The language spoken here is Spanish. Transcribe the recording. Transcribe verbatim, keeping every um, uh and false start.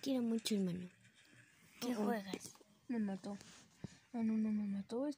quiero mucho, hermano. ¿Qué Oh, oh. juegas? Me mató. No, no, no me mató.